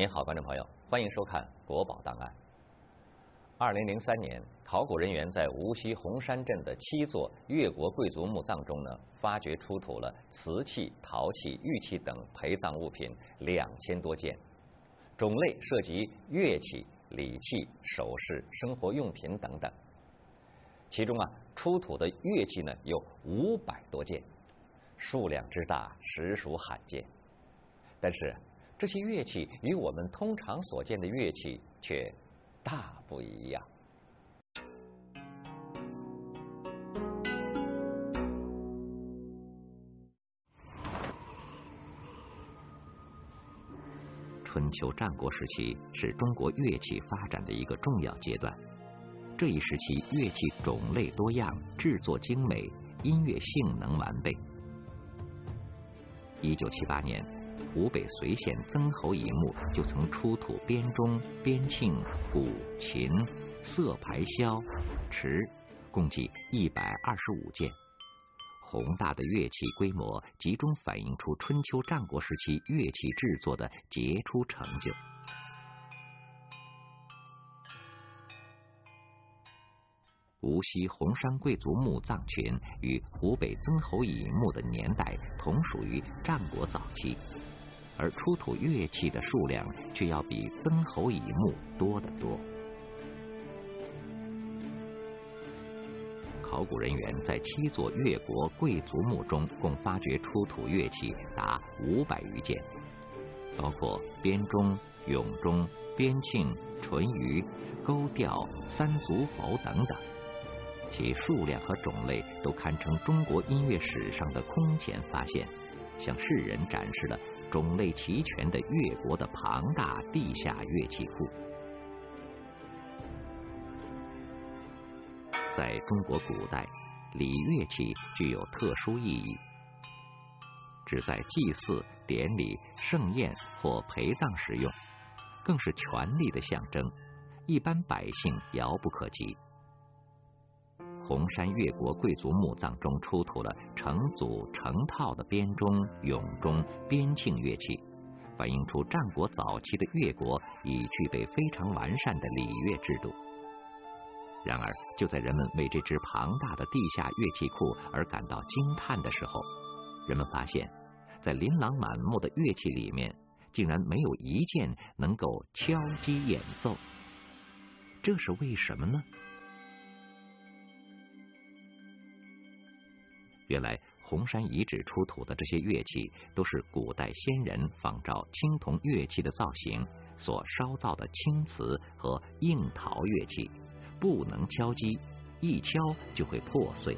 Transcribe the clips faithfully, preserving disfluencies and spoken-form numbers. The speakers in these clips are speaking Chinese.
您好，观众朋友，欢迎收看《国宝档案》。二零零三年，考古人员在无锡红山镇的七座越国贵族墓葬中呢，发掘出土了瓷器、陶器、玉器等陪葬物品两千多件，种类涉及乐器、礼器、首饰、生活用品等等。其中啊，出土的乐器呢有五百多件，数量之大，实属罕见。但是这些乐器与我们通常所见的乐器却大不一样。 春秋战国时期是中国乐器发展的一个重要阶段。这一时期乐器种类多样，制作精美，音乐性能完备。一九七八年，湖北随县曾侯乙墓就曾出土编钟、编磬、鼓、琴、瑟牌箫、池，共计一百二十五件。宏大的乐器规模集中反映出春秋战国时期乐器制作的杰出成就。无锡红山贵族墓葬群与湖北曾侯乙墓的年代同属于战国早期，而出土乐器的数量却要比曾侯乙墓多得多。考古人员在七座越国贵族墓中共发掘出土乐器达五百余件，包括编钟、咏钟、编磬、淳于、钩调、三足否等等，其数量和种类都堪称中国音乐史上的空前发现，向世人展示了种类齐全的越国的庞大地下乐器库。在中国古代，礼乐器具有特殊意义，只在祭祀、典礼、盛宴或陪葬时用，更是权力的象征，一般百姓遥不可及。红山越国贵族墓葬中出土了成组成套的编钟、咏钟、编磬乐器，反映出战国早期的越国已具备非常完善的礼乐制度。然而，就在人们为这支庞大的地下乐器库而感到惊叹的时候，人们发现，在琳琅满目的乐器里面，竟然没有一件能够敲击演奏。这是为什么呢？原来红山遗址出土的这些乐器都是古代先人仿照青铜乐器的造型所烧造的青瓷和硬陶乐器，不能敲击，一敲就会破碎。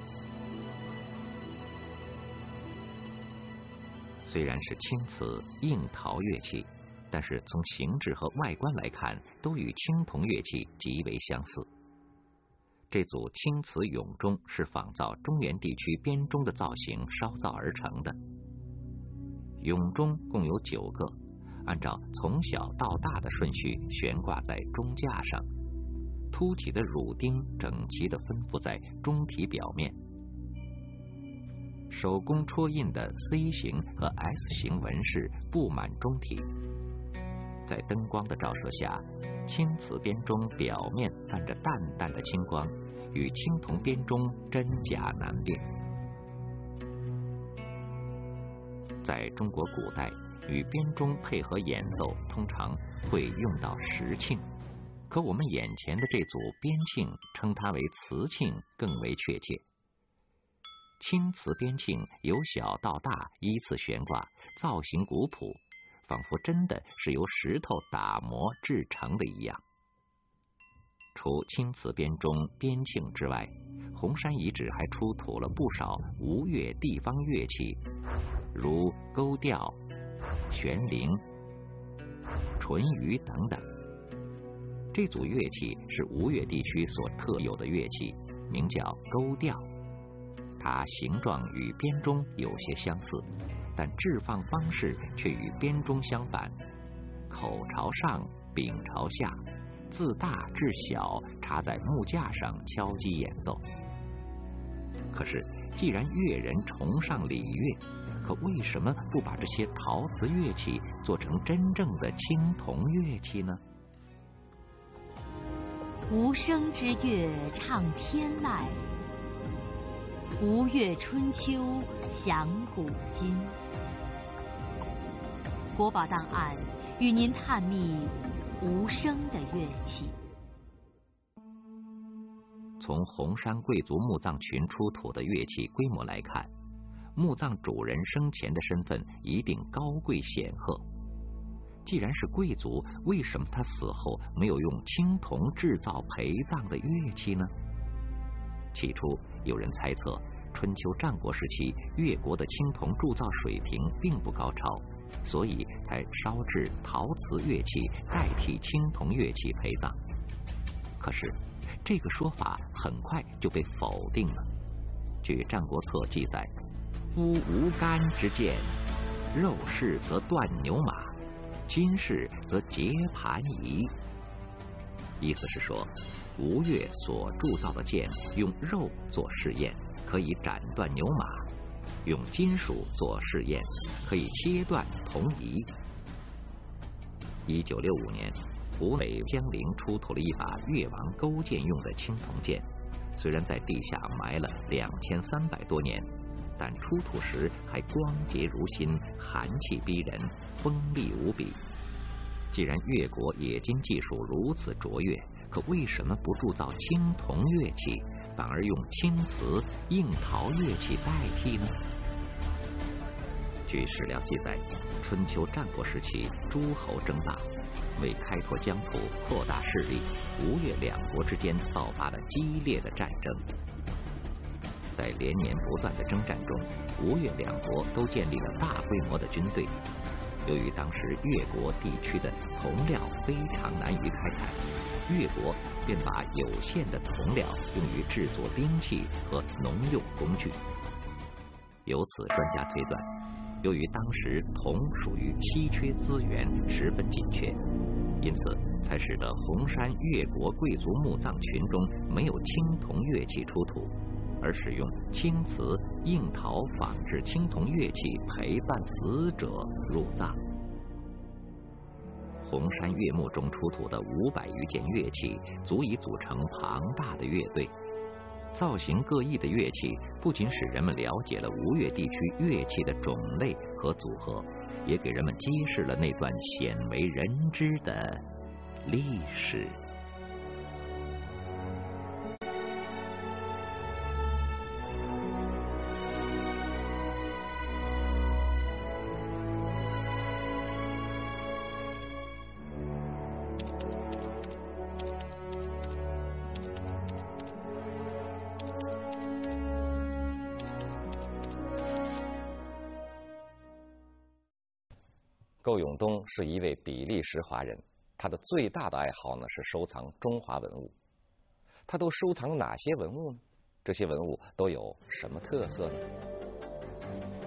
虽然是青瓷、硬陶乐器，但是从形制和外观来看，都与青铜乐器极为相似。这组青瓷咏钟是仿造中原地区编钟的造型烧造而成的。咏钟共有九个，按照从小到大的顺序悬挂在钟架上，凸起的乳钉整齐地分布在钟体表面，手工戳印的 C 形和 S 形纹饰布满钟体。在灯光的照射下，青瓷编钟表面泛着淡淡的青光，与青铜编钟真假难辨。在中国古代，与编钟配合演奏通常会用到石磬，可我们眼前的这组编磬称它为瓷磬更为确切。青瓷编磬由小到大依次悬挂，造型古朴，仿佛真的是由石头打磨制成的一样。除青瓷编钟、编磬之外，红山遗址还出土了不少吴越地方乐器，如钩调、弦铃、淳于等等。这组乐器是吴越地区所特有的乐器，名叫钩调。它形状与编钟有些相似，但置放方式却与编钟相反，口朝上，柄朝下，自大至小插在木架上敲击演奏。可是既然乐人崇尚礼乐，可为什么不把这些陶瓷乐器做成真正的青铜乐器呢？ 无声之乐唱天籁，吴越春秋响古今。国宝档案与您探秘无声的乐器。 从红山贵族墓葬群出土的乐器规模来看，墓葬主人生前的身份一定高贵显赫。既然是贵族，为什么他死后没有用青铜制造陪葬的乐器呢？起初有人猜测，春秋战国时期越国的青铜铸造水平并不高超，所以才烧制陶瓷乐器代替青铜乐器陪葬。可是这个说法很快就被否定了。据《战国策》记载，夫无干之剑，肉饰则断牛马，金饰则结盘仪。意思是说，吴越所铸造的剑用肉做试验，可以斩断牛马；用金属做试验，可以切断铜仪。一九六五年，湖北江陵出土了一把越王勾践用的青铜剑，虽然在地下埋了两千三百多年，但出土时还光洁如新，寒气逼人，锋利无比。既然越国冶金技术如此卓越，可为什么不铸造青铜乐器，反而用青瓷、硬陶乐器代替呢？据史料记载，春秋战国时期诸侯争霸，为开拓疆土、扩大势力，吴越两国之间爆发了激烈的战争。在连年不断的征战中，吴越两国都建立了大规模的军队。由于当时越国地区的铜料非常难于开采，越国便把有限的铜料用于制作兵器和农用工具。由此，专家推断，由于当时铜属于稀缺资源，十分紧缺，因此才使得红山越国贵族墓葬群中没有青铜乐器出土，而使用青瓷、硬陶仿制青铜乐器陪伴死者入葬。红山岳墓中出土的五百余件乐器，足以组成庞大的乐队。造型各异的乐器，不仅使人们了解了吴越地区乐器的种类和组合，也给人们揭示了那段鲜为人知的历史。 窦永东是一位比利时华人，他的最大的爱好呢是收藏中华文物。他都收藏哪些文物呢？这些文物都有什么特色呢？